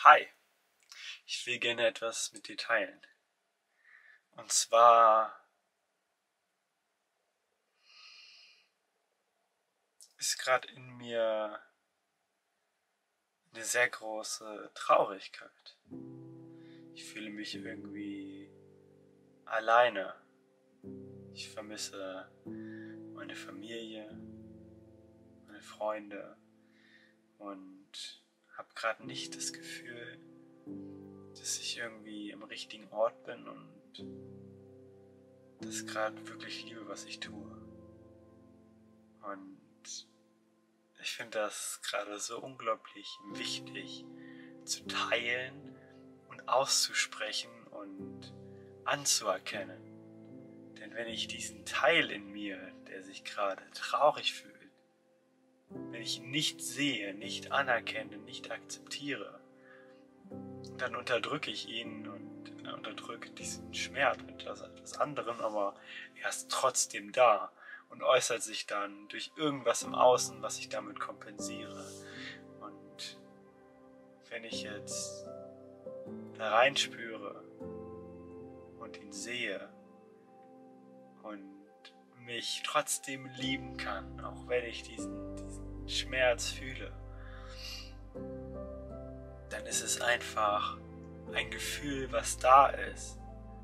Hi, ich will gerne etwas mit dir teilen. Und zwar ist gerade in mir eine sehr große Traurigkeit. Ich fühle mich irgendwie alleine. Ich vermisse meine Familie, meine Freunde und habe gerade nicht das Gefühl, dass ich irgendwie am richtigen Ort bin und das gerade wirklich liebe, was ich tue. Und ich finde das gerade so unglaublich wichtig zu teilen und auszusprechen und anzuerkennen. Denn wenn ich diesen Teil in mir, der sich gerade traurig fühlt, wenn ich ihn nicht sehe, nicht anerkenne, nicht akzeptiere, dann unterdrücke ich ihn und unterdrücke diesen Schmerz mit etwas anderem, aber er ist trotzdem da und äußert sich dann durch irgendwas im Außen, was ich damit kompensiere. Und wenn ich jetzt da reinspüre und ihn sehe und mich trotzdem lieben kann, auch wenn ich diesen Schmerz fühle, dann ist es einfach ein Gefühl, was da ist,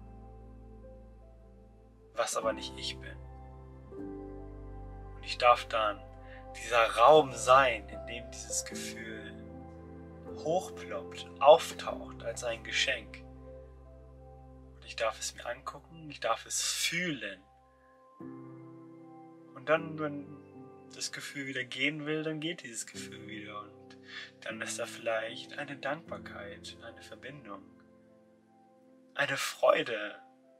was aber nicht ich bin. Und ich darf dann dieser Raum sein, in dem dieses Gefühl hochploppt, auftaucht als ein Geschenk. Und ich darf es mir angucken, ich darf es fühlen. Und dann, wenn das Gefühl wieder gehen will, dann geht dieses Gefühl wieder. Und dann ist da vielleicht eine Dankbarkeit, eine Verbindung, eine Freude.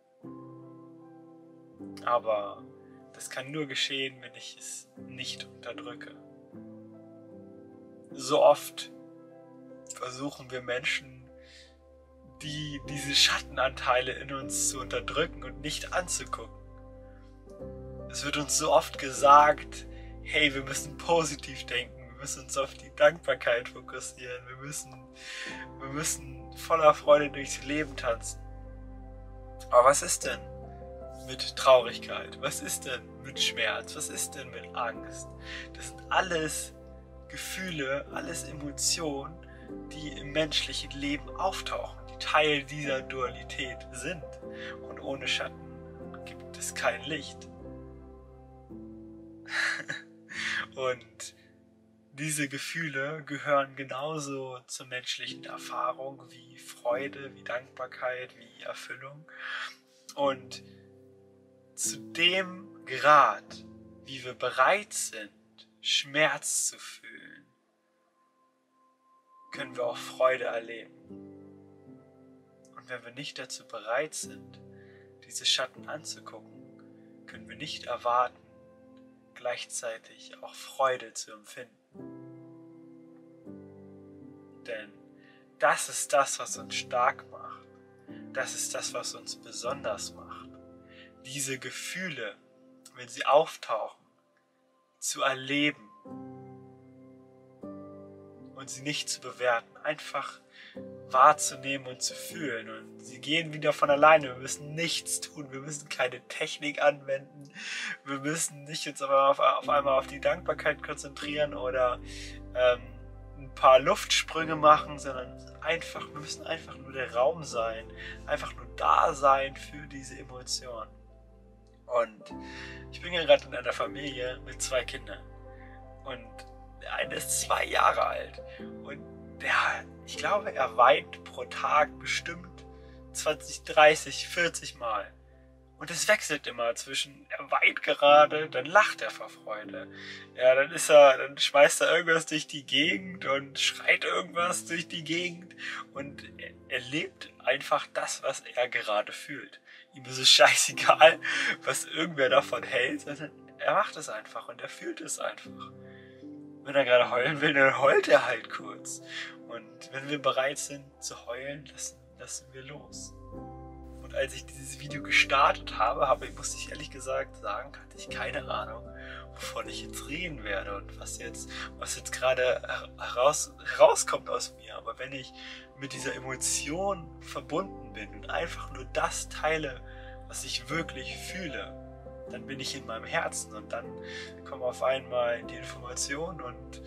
Aber das kann nur geschehen, wenn ich es nicht unterdrücke. So oft versuchen wir Menschen, diese Schattenanteile in uns zu unterdrücken und nicht anzugucken. Es wird uns so oft gesagt, hey, wir müssen positiv denken, wir müssen uns auf die Dankbarkeit fokussieren, wir müssen voller Freude durchs Leben tanzen. Aber was ist denn mit Traurigkeit? Was ist denn mit Schmerz? Was ist denn mit Angst? Das sind alles Gefühle, alles Emotionen, die im menschlichen Leben auftauchen, die Teil dieser Dualität sind. Und ohne Schatten gibt es kein Licht. Und diese Gefühle gehören genauso zur menschlichen Erfahrung wie Freude, wie Dankbarkeit, wie Erfüllung. Und zu dem Grad, wie wir bereit sind, Schmerz zu fühlen, können wir auch Freude erleben. Und wenn wir nicht dazu bereit sind, diese Schatten anzugucken, können wir nicht erwarten, gleichzeitig auch Freude zu empfinden. Denn das ist das, was uns stark macht. Das ist das, was uns besonders macht. Diese Gefühle, wenn sie auftauchen, zu erleben und sie nicht zu bewerten, einfach wahrzunehmen und zu fühlen. Und sie gehen wieder von alleine. Wir müssen nichts tun. Wir müssen keine Technik anwenden. Wir müssen nicht jetzt aber auf einmal auf die Dankbarkeit konzentrieren oder ein paar Luftsprünge machen, sondern wir müssen einfach nur der Raum sein, einfach nur da sein für diese Emotionen. Und ich bin ja gerade in einer Familie mit 2 Kindern und der eine ist 2 Jahre alt und ich glaube, er weint pro Tag bestimmt 20, 30, 40 Mal. Und es wechselt immer zwischen, er weint gerade, dann lacht er vor Freude. Ja, dann schmeißt er irgendwas durch die Gegend und schreit irgendwas durch die Gegend. Und er lebt einfach das, was er gerade fühlt. Ihm ist es scheißegal, was irgendwer davon hält, sondern er macht es einfach und er fühlt es einfach. Wenn er gerade heulen will, dann heult er halt kurz. Und wenn wir bereit sind zu heulen, lassen wir los. Und als ich dieses Video gestartet habe, musste ich ehrlich gesagt sagen, hatte ich keine Ahnung, wovon ich jetzt reden werde und was jetzt gerade herauskommt aus mir. Aber wenn ich mit dieser Emotion verbunden bin und einfach nur das teile, was ich wirklich fühle, dann bin ich in meinem Herzen und dann kommen auf einmal die Informationen und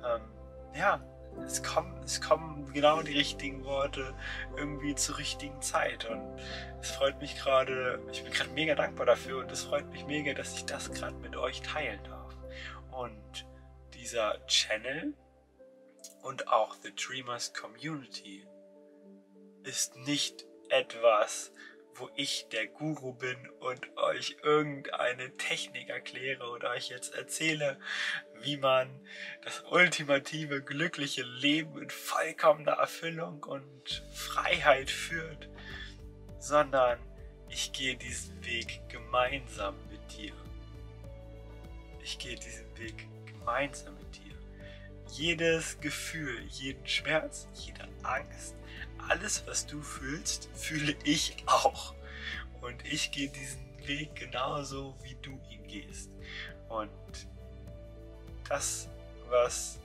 es kommen genau die richtigen Worte irgendwie zur richtigen Zeit und es freut mich gerade, ich bin gerade mega dankbar dafür und es freut mich mega, dass ich das gerade mit euch teilen darf. Und dieser Channel und auch The Dreamers Community ist nicht etwas, wo ich der Guru bin und euch irgendeine Technik erkläre oder euch jetzt erzähle, wie man das ultimative, glückliche Leben in vollkommener Erfüllung und Freiheit führt, sondern ich gehe diesen Weg gemeinsam mit dir. Ich gehe diesen Weg gemeinsam mit dir. Jedes Gefühl, jeden Schmerz, jede Angst, alles, was du fühlst, fühle ich auch. Und ich gehe diesen Weg genauso, wie du ihn gehst. Und das, was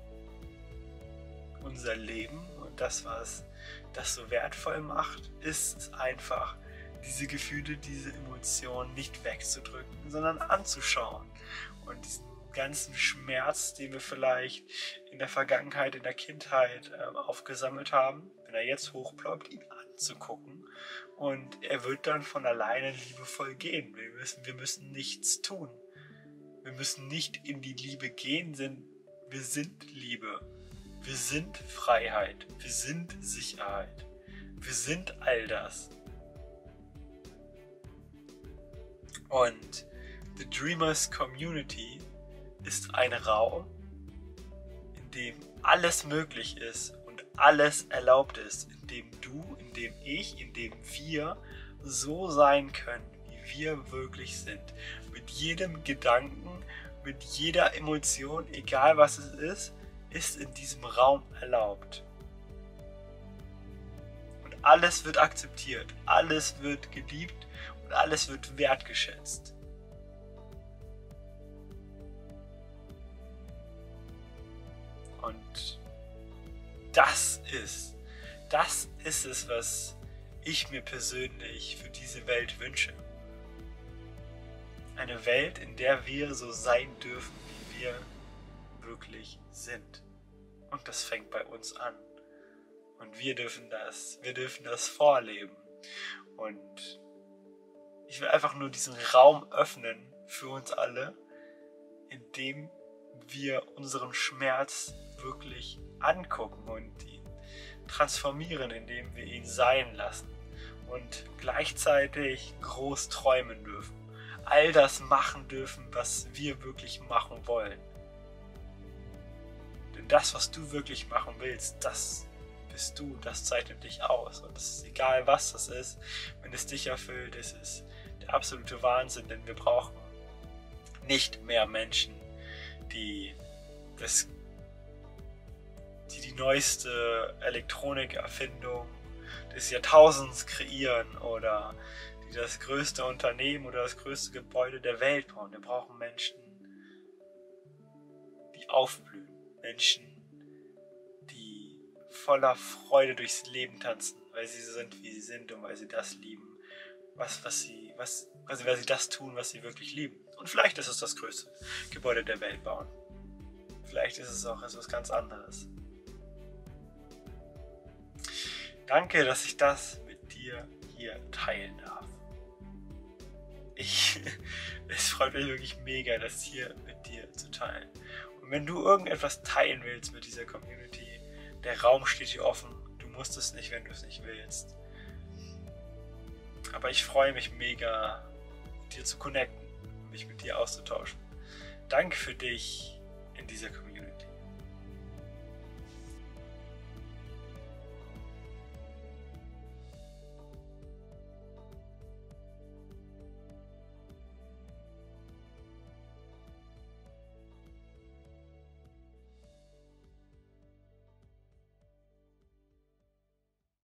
unser Leben und das, was das so wertvoll macht, ist einfach, diese Gefühle, diese Emotionen nicht wegzudrücken, sondern anzuschauen. Und diesen ganzen Schmerz, den wir vielleicht in der Vergangenheit, in der Kindheit aufgesammelt haben, wenn er jetzt hochploppt, ihn anzugucken und er wird dann von alleine liebevoll gehen. Wir müssen nichts tun. Wir müssen nicht in die Liebe gehen, wir sind Liebe. Wir sind Freiheit. Wir sind Sicherheit. Wir sind all das. Und The Dreamers Community ist ein Raum, in dem alles möglich ist und alles erlaubt ist, in dem du, in dem ich, in dem wir so sein können, wie wir wirklich sind. Mit jedem Gedanken, mit jeder Emotion, egal was es ist in diesem Raum erlaubt. Und alles wird akzeptiert, alles wird geliebt und alles wird wertgeschätzt. Und das ist es, was ich mir persönlich für diese Welt wünsche. Eine Welt, in der wir so sein dürfen, wie wir wirklich sind. Und das fängt bei uns an. Und wir dürfen das vorleben. Und ich will einfach nur diesen Raum öffnen für uns alle, in dem wir unseren Schmerz wirklich angucken und ihn transformieren, indem wir ihn sein lassen und gleichzeitig groß träumen dürfen. All das machen dürfen, was wir wirklich machen wollen. Denn das, was du wirklich machen willst, das bist du, das zeichnet dich aus. Und es ist egal, was das ist, wenn es dich erfüllt, es ist der absolute Wahnsinn, denn wir brauchen nicht mehr Menschen, die die neueste Elektronikerfindung des Jahrtausends kreieren oder die das größte Unternehmen oder das größte Gebäude der Welt bauen. Wir brauchen Menschen, die aufblühen. Menschen, die voller Freude durchs Leben tanzen, weil sie so sind, wie sie sind und weil sie das lieben, weil sie das tun, was sie wirklich lieben. Und vielleicht ist es das größte Gebäude der Welt bauen. Vielleicht ist es auch etwas ganz anderes. Danke, dass ich das mit dir hier teilen darf. Es freut mich wirklich mega, das hier mit dir zu teilen. Und wenn du irgendetwas teilen willst mit dieser Community, der Raum steht hier offen. Du musst es nicht, wenn du es nicht willst. Aber ich freue mich mega, mit dir zu connecten, mich mit dir auszutauschen. Danke für dich in dieser Community.